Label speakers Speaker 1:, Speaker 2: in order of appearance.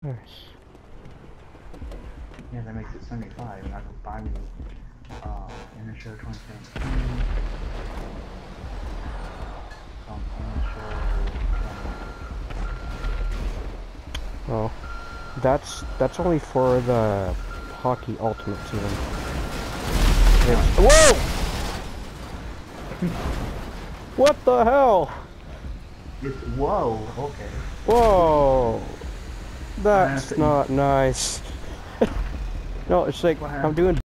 Speaker 1: Nice.
Speaker 2: Yeah, that makes it 75, and I can buy me initial 2017. Initial 20.
Speaker 1: Oh, that's only for the Hockey Ultimate Team. Whoa! What the hell?
Speaker 2: It's whoa. Okay.
Speaker 1: Whoa! That's not nice. No, it's like I'm doing